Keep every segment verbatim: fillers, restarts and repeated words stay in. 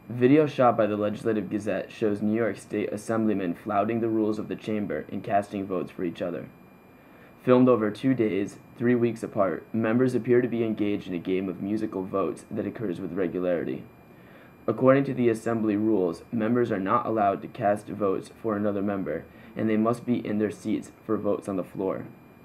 Video shot by the Legislative Gazette shows New York State assemblymen flouting the rules of the chamber and casting votes for each other. Filmed over two days, three weeks apart, members appear to be engaged in a game of musical votes that occurs with regularity. According to the Assembly rules, members are not allowed to cast votes for another member, and they must be in their seats for votes on the floor.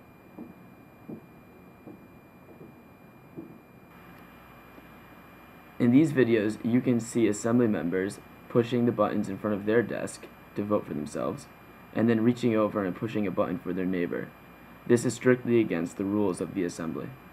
In these videos, you can see Assembly members pushing the buttons in front of their desk to vote for themselves, and then reaching over and pushing a button for their neighbor. This is strictly against the rules of the Assembly.